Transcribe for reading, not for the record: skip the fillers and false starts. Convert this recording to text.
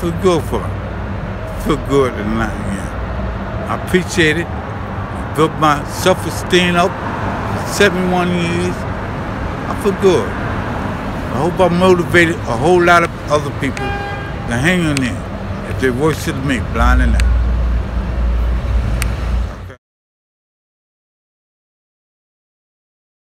feel good for it. Feel good tonight, yeah. I appreciate it. Built my self-esteem up for 71 years. I feel good. I hope I motivated a whole lot of other people to hang in there if they worse than me, blind enough.